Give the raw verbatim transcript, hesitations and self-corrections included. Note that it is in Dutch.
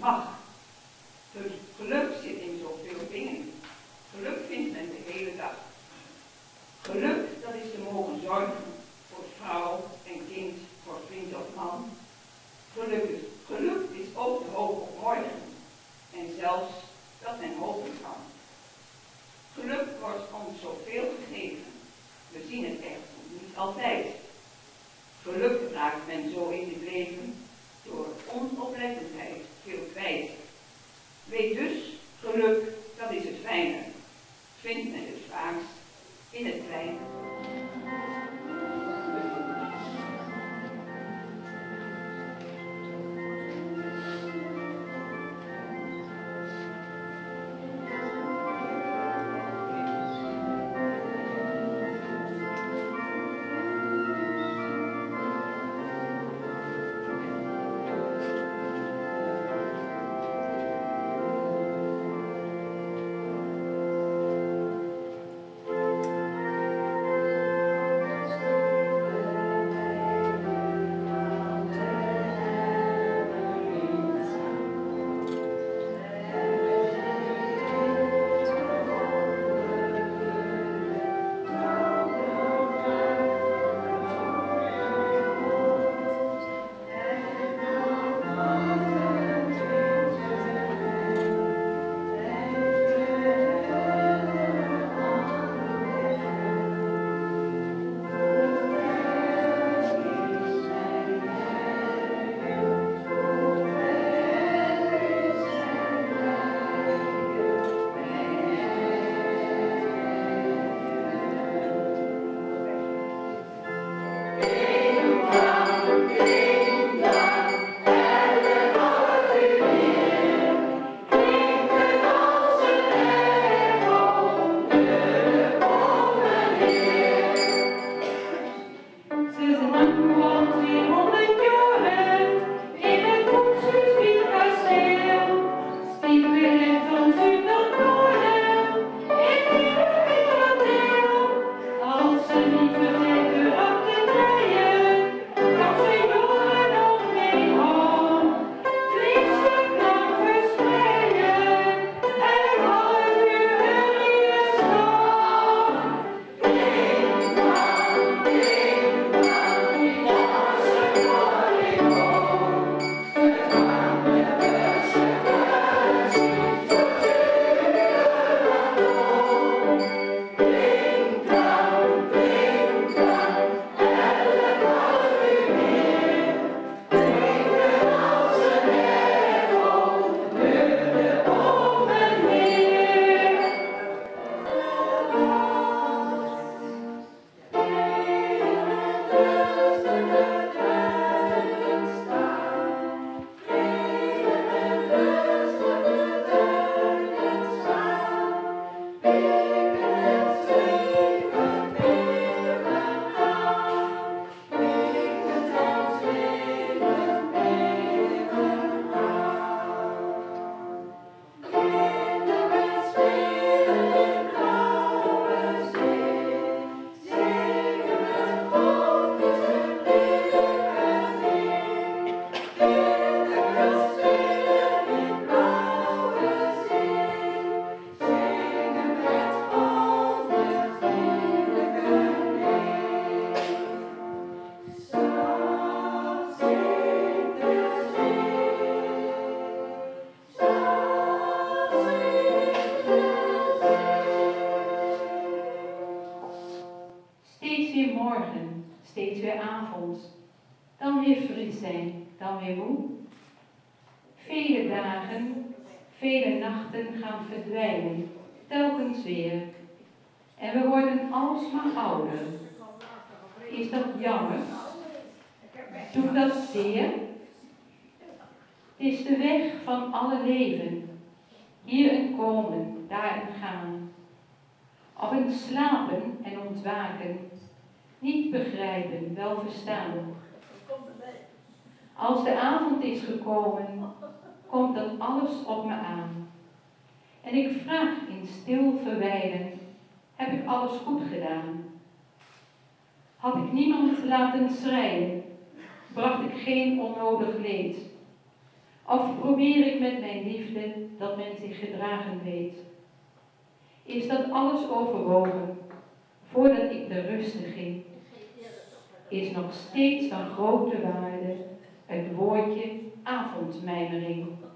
mag. Geluk zit in zoveel dingen. Geluk vindt men de hele dag. Geluk, dat is te mogen zorgen voor vrouw en kind, voor vriend of man. Geluk is, geluk is ook de hoop op morgen en zelfs dat men hopen kan. Geluk wordt ons zoveel gegeven. We zien het echt niet altijd. Geluk raakt men zo in het leven door onoplettendheid veel kwijt. Weet dus, geluk, dat is het fijne. Vindt men het vaakst in het kleine. steeds weer avond, dan weer fris zijn, dan weer moe. Vele dagen, vele nachten gaan verdwijnen, telkens weer. En we worden alsmaar ouder. Is dat jammer? Doet dat zeer? Het is de weg van alle leven. Hier een komen, daar een gaan. Op een slapen en ontwaken. Niet begrijpen, wel verstaan. Als de avond is gekomen, komt dat alles op me aan. En ik vraag in stil verwijlen, heb ik alles goed gedaan? Had ik niemand laten schreien, bracht ik geen onnodig leed. Of probeer ik met mijn liefde dat men zich gedragen weet? Is dat alles overwogen voordat ik te rusten ging? Is nog steeds van grote waarde het woordje avondmijmering?